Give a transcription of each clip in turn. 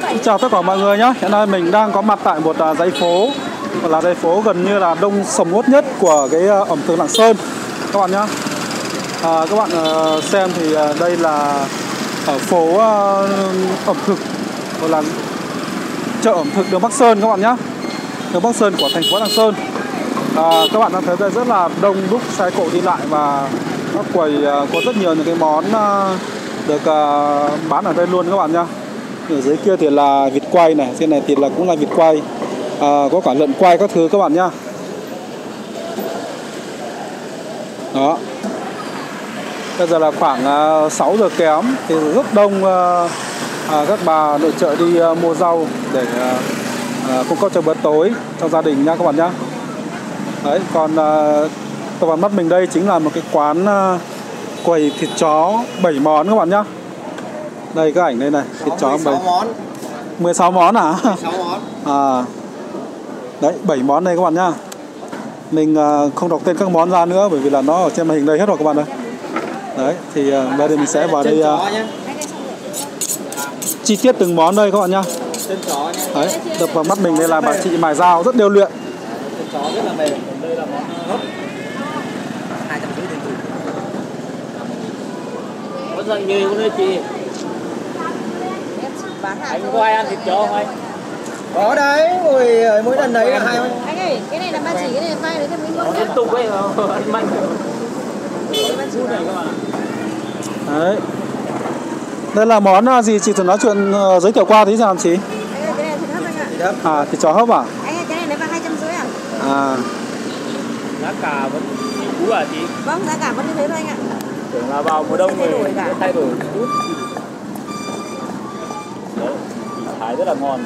Chào tất cả mọi người nhé. Hiện nay mình đang có mặt tại một dãy phố, là dãy phố gần như là đông sầm uất nhất của cái ẩm thực Lạng Sơn các bạn nhé. Các bạn xem thì đây là ở phố ẩm thực, gọi là chợ ẩm thực đường Bắc Sơn các bạn nhé. Đường Bắc Sơn của thành phố Lạng Sơn. Các bạn đang thấy đây rất là đông đúc xe cộ đi lại và các quầy có rất nhiều những cái món được bán ở đây luôn các bạn nhé. Ở dưới kia thì là vịt quay này, trên này thì là cũng là vịt quay, có cả lợn quay các thứ các bạn nhá. Đó. Bây giờ là khoảng 6 giờ kém thì rất đông các bà nội trợ đi mua rau để cung cấp cho bữa tối cho gia đình nha các bạn nhá. Đấy, còn vào mắt mình đây chính là một cái quán quầy thịt chó 7 món các bạn nhá. Đây cái ảnh đây này, thịt chó 16 món. 16 món à? 16 món. Đấy, 7 món đây các bạn nhá. Mình không đọc tên các món ra nữa bởi vì là nó ở trên màn hình đây hết rồi các bạn ơi. Đấy, thì bây giờ mình sẽ vào đây chi tiết từng món đây các bạn nhá. Chân chó nhé. Đấy, đập vào mắt mình đây là bà chị mài dao rất điêu luyện. Chân chó rất là mềm, còn đây là món hấp. 250 tiền tủ. Có dần nhiều nữa chị. Anh có ai ăn thịt chó không anh? Có đấy, mỗi lần đấy là hai. Anh ơi, cái này là ba chỉ, cái này là vai đấy, thêm miếng gốc liên tục ấy, anh mạnh. Đấy. Đây là món gì chị thử nói chuyện giới thiệu qua tí xem chị. Anh ơi, cái này là thịt hấp anh ạ. Thịt chó hấp à? Anh ơi, cái này là 250 à? Giá cả vẫn cũ à chị? Vâng, giá cả vẫn như thế thôi anh ạ. Tưởng là vào mùa đông rồi sẽ thay đổi một chút. Đấy, thái rất là ngon.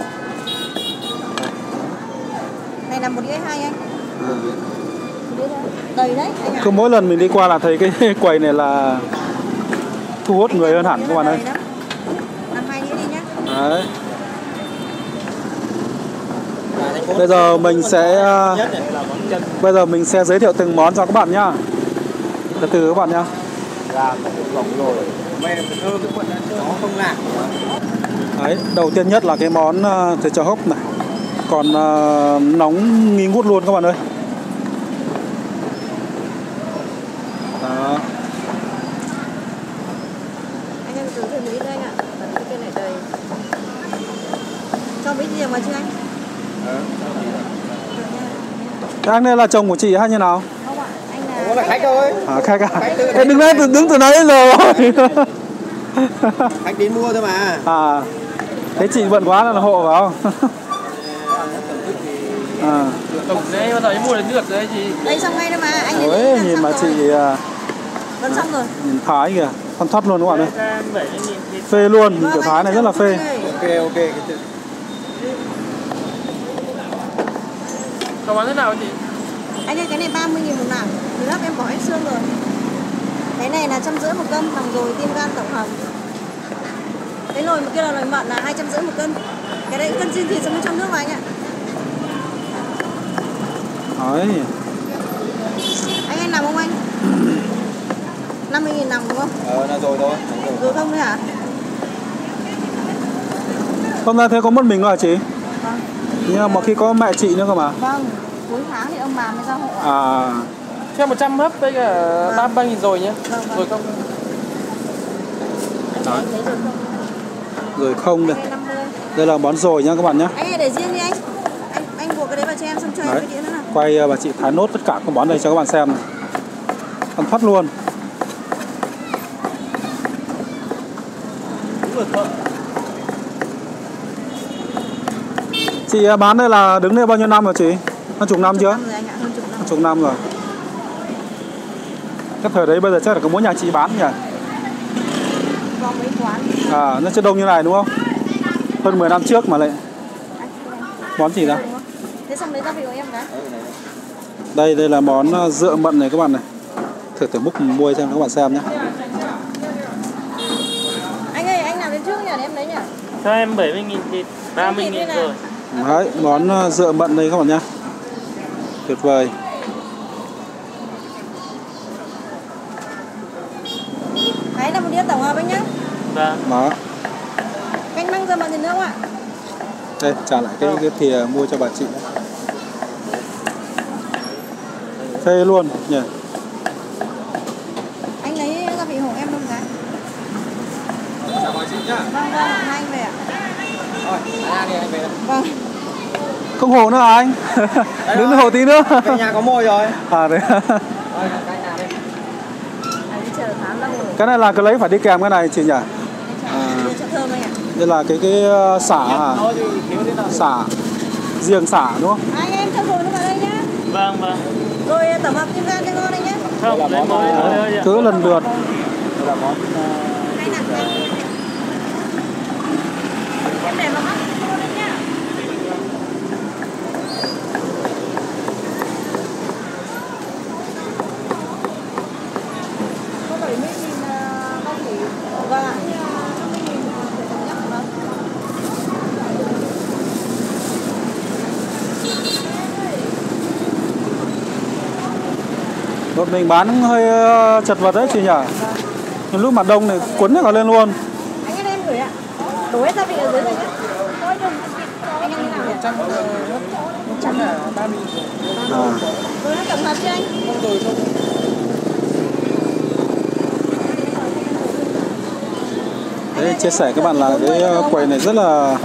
Này là 1 đĩa 2 anh. Đầy đấy anh ạ. Cứ mỗi lần mình đi qua là thấy cái quầy này là thu hút người hơn hẳn các bạn ơi. Làm 2 đĩa đi nhá. Đấy. Bây giờ mình sẽ giới thiệu từng món cho các bạn nhá. Từ từ các bạn nhá. Rồi. Mềm thơm nó không lạc. Đấy, đầu tiên nhất là cái món thịt chó hấp này. Còn nóng nghi ngút luôn các bạn ơi. Đó. Anh ơi, từ từ miếng đây anh ạ. Cái này đầy. Cho miếng gì mà chứ anh? Thế anh đây là chồng của chị hay như nào? Không ạ, anh là khách thôi. Khách à? Ê, đứng từ nãy giờ rồi. Khách đến mua thôi mà. Thế chị bận quá là hộ vào không? Tổng đấy bao giờ em mua được nước đấy chị. đây xong ngay đâu mà anh. Ôi, nhìn mà chị gần xong rồi. nhìn Thái kìa, con thoát luôn các bạn ơi. Phê luôn, nhìn kiểu Thái này rất là phê. Ok. Còn món thế nào chị? Anh ơi, cái này 30.000 một nặng. Thịt hấp em bỏ hết xương rồi. Cái này là 150 một cân, lòng dồi tim gan tổng hợp. Cái nồi kia là nồi mận là 250 một cân. Cái đấy cân xin thịt xong trong nước vào anh ạ. Đấy. Anh làm không anh? 50.000 nòng đúng không? Là rồi thôi. Rồi không đấy hả? Hôm nay thế có mất mình rồi hả chị? Vâng. Nhưng mà khi có mẹ chị nữa cơ mà. Vâng. Cuối tháng thì ông bà mới ra hộ. Cho 100 hấp với cả 33.000 rồi nhé. Vâng. Rồi không? Đấy. Rồi không đây. 50. Đây là món rồi nha các bạn nhé. Anh ơi, để riêng đi anh. Anh buộc cái đấy vào cho em xong cho em cái đĩa nữa nào. Quay bà chị thái nốt tất cả các món này cho các bạn xem này. Ăn phát luôn. Chị bán đây là đứng đây bao nhiêu năm rồi chị? Hơn chục năm chưa? Hơn chục năm rồi. Cái thời đấy bây giờ chắc là có mỗi nhà chị bán nhỉ? Có mấy quán. Nó chưa đông như này đúng không? Hơn 10 năm trước mà lại. Món gì đó? Thế xong lấy gia vị của em cái. Đây là món dựa mận này các bạn này. Thử múc muôi xem các bạn xem nhé. Anh ơi, anh làm đến trước nhỉ, để em lấy nhỉ? Cho em 70.000 thịt, 30.000 rồi. Đấy, món dựa mận đây các bạn nhé. Tuyệt vời. Đấy là một đĩa tổng hợp anh nhá. Vâng. Đó. Canh măng dưa mận thì nữa không ạ? Đây, trả lại cái thìa mua cho bà chị. Phê luôn nhỉ. Anh lấy gia vị hộ em luôn cái. Chào bà chị nhá. Vâng, hai anh về ạ. Rồi, đi anh về đây. Vâng. Không hộ nữa à anh? Đứng hộ tí nữa. Về nhà có mồi rồi. À đấy. Rồi, cái nhà đây. Anh chờ tháng lâu rồi. Cái này là cái lấy phải đi kèm cái này chị nhỉ? Đưa cho thơm anh ạ. Đây là cái xả à? Xả. Riêng xả đúng không? Anh em cho rồi nó vào đây nhá. Vâng, vâng. Rồi tổng hợp kim gan cho ngon anh nhé. Không, lấy mới thôi ạ. Cứ lần lượt. Đây là món Hay nặng anh. Em để vào mắt luôn đấy nhá. Có 70.000 bao tỷ. Vâng ạ. 50.000 để tổng nhắc vâng. Một mình bán hơi chật vật đấy chị nhỉ? Nhưng lúc mà đông thì cuốn nó lên luôn. Anh em gửi ạ. Đổ hết gia vị ở dưới này nhé. Anh em như nào nhỉ? 100 là 30. À. Rồi nó tổng hợp cho anh. Đấy, chia sẻ các bạn là cái quầy này rất là...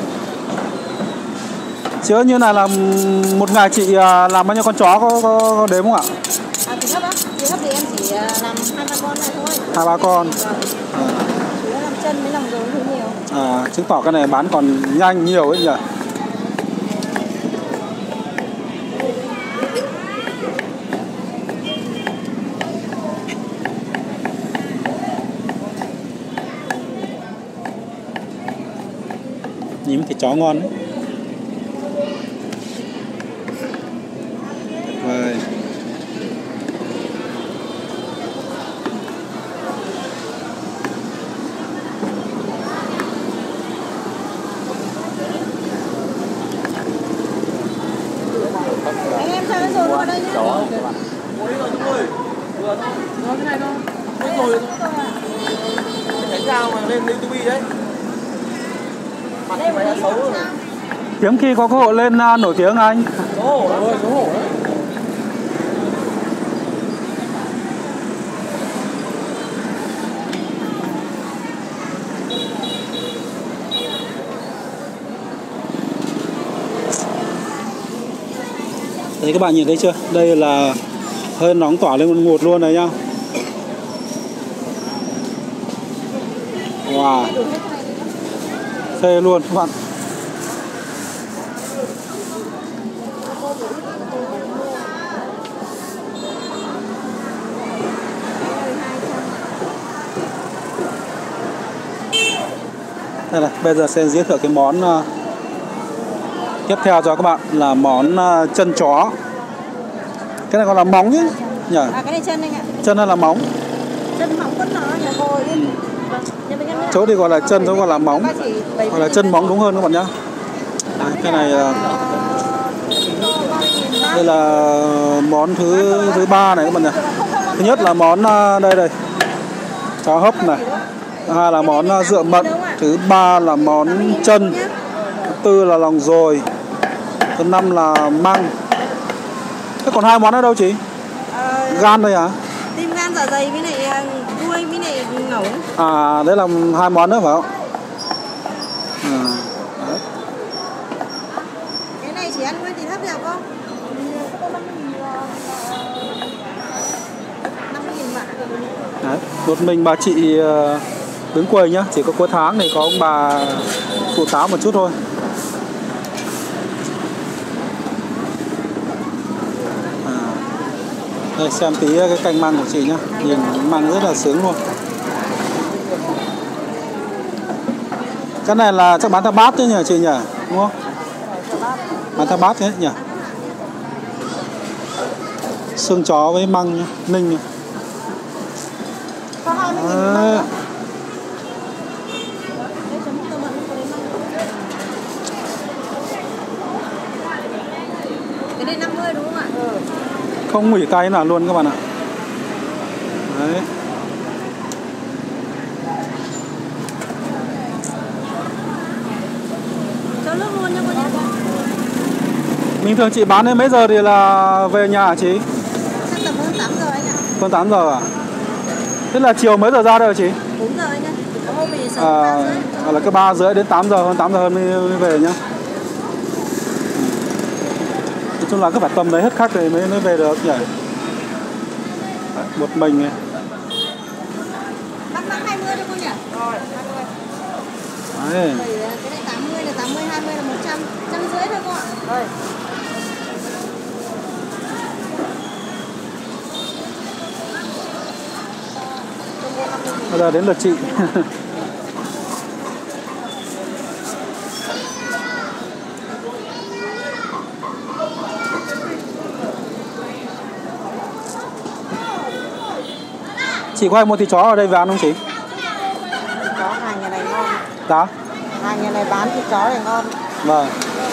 Chứ như này là một ngày chị làm bao nhiêu con chó có đếm không ạ? À, thịt hấp á? Thịt hấp thì em chỉ làm 2-3 con này thôi. 2-3 con. Chủ yếu làm chân với lòng rồi hơi nhiều. À, chứng tỏ cái này bán còn nhanh nhiều ấy nhỉ? Nhìn thịt chó ngon đấy. Rồi. Anh em sao cái rồi vào đây nhé. đó. Nói cái này thôi. Rồi. Cái dao mà lên YouTube đấy. Mặt Đây mày đã xấu rồi. Hiếm khi có cơ hội lên nổi tiếng anh. Xấu hổ rồi, xấu hổ đấy. Đấy các bạn nhìn thấy chưa? Đây là hơi nóng tỏa lên ngột luôn này nhá. Wow. Phê luôn các bạn. Đây này, bây giờ sẽ giới thiệu cái món tiếp theo cho các bạn là món chân chó. Cái này còn là móng chứ nhỉ? À, cái này chân anh ạ. Chân hay là móng? Chân mỏng con nó nhỉ, hồi đi. Vâng. Chỗ thì gọi là chân, chỗ gọi là móng. Gọi là chân móng đúng hơn các bạn nhá. Đấy, cái này đây là món thứ ba này các bạn nhỉ. Thứ nhất là món đây cháo hấp này. Thứ hai là món dựa mận. Thứ ba là món chân. Thứ tư là lòng dồi. Thứ năm là măng. Thế còn hai món ở đâu chị? Gan đây hả? Tim gan dạ dày với lại đuôi với lại ngỗng. À, đấy là hai món nữa phải không? Đấy. Cái này chỉ ăn nguyên thịt hấp được không? 50.000 bạc. Đấy. Một mình bà chị đứng quầy nhá. Chỉ có cuối tháng này có ông bà phụ táo một chút thôi. Đây xem tí cái canh măng của chị nhá. Nhìn măng rất là sướng luôn. Cái này là chắc bán theo bát chứ nhỉ chị nhỉ? Đúng không? Bán theo bát thế nhỉ? Xương chó với măng nhá, ninh nhá. Có 20.000 Đấy. măng. Đây chấm tơ mận có đến măng. Cái này 50 đúng không ạ? Không nghỉ tay nào luôn các bạn ạ. Đấy. Cho nước luôn nha cô nhé. Bình thường chị bán đến mấy giờ thì là về nhà hả chị? Chắc tầm hơn 8 giờ anh ạ. Hơn 8 giờ à? Thế là chiều mấy giờ ra đây hả chị? 4 giờ anh ạ. Có hôm thì sớm 3 rưỡi. Là cái 3 rưỡi đến 8 giờ, hơn 8 giờ hơn mới về nhá. Nói chung là cứ phải tầm đấy hết khách thì mới về được nhỉ. Đấy, một mình này. Mắc 20 thôi cô nhỉ? Rồi, 20. Đấy. Cái này 80 là 80, 20 là 100, 150 thôi cô ạ. Rồi. Bây giờ đến lượt chị. Chị có hay mua thịt chó ở đây về ăn không chị? Chó hàng nhà này ngon. Dạ. Hàng nhà này bán thịt chó này ngon. Vâng.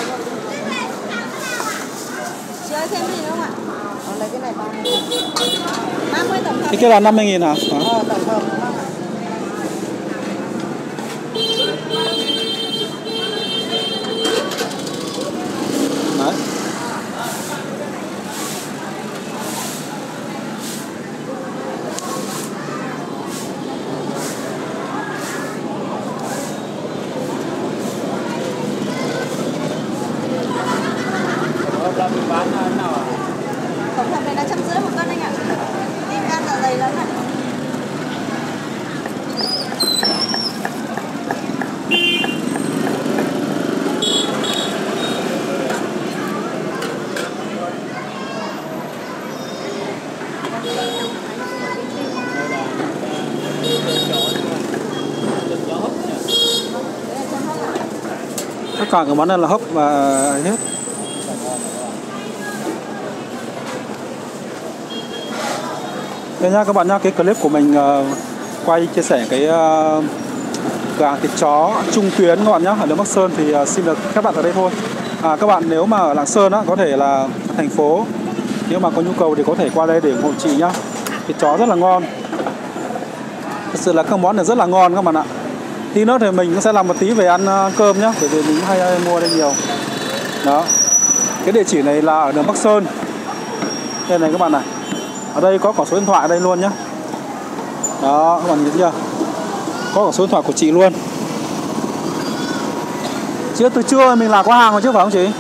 Chị ơi thêm gì nữa không ạ? Lấy cái này 30. 30 tổng hợp. Cái kia là 50.000 hả? Tổng hợp đúng không ạ? Đấy. Tổng hợp này là 150 một cân anh ạ. Tim gan dạ dày lớn ạ. Tất cả các món này là hấp và hết. Đây nha các bạn nhá, cái clip của mình quay chia sẻ cái cửa hàng thịt chó Trung Tuyến các bạn nhá, ở đường Bắc Sơn thì xin được khép lại tại đây thôi. Các bạn nếu mà ở Lạng Sơn á, có thể là thành phố, nếu mà có nhu cầu thì có thể qua đây để ủng hộ chị nhá. Thịt chó rất là ngon. Thật sự là các món này rất là ngon các bạn ạ. Tí nữa thì mình cũng sẽ làm một tí về ăn cơm nhá, bởi vì mình hay mua đây nhiều. Đó. Cái địa chỉ này là ở đường Bắc Sơn. Đây này các bạn này. Ở đây có cả số điện thoại ở đây luôn nhá. Đó, các bạn nhìn chưa? Có cả số điện thoại của chị luôn. Chị từ trưa mình là có hàng rồi chứ phải không chị?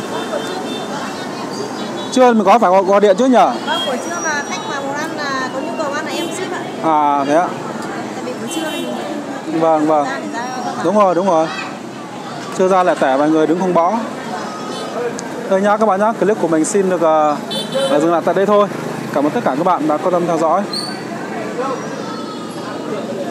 Trưa mình có phải gọi điện chứ nhỉ? Vâng, buổi trưa mà khách vào muốn ăn là có nhu cầu ăn là em ship ạ. Thế ạ. Tại vì buổi trưa thì mình Vâng. Đúng rồi. Trưa ra lại tẻ vài người đứng không bó. Đây nhá các bạn nhá, clip của mình xin được dừng lại tại đây thôi. Cảm ơn tất cả các bạn đã quan tâm theo dõi.